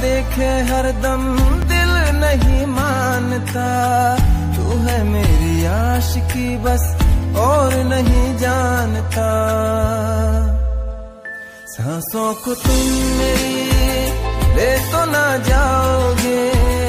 देखे हरदम दिल नहीं मानता। तू है मेरी आशिकी बस और नहीं जानता। सांसों को तुम मेरी ले तो ना जाओगे,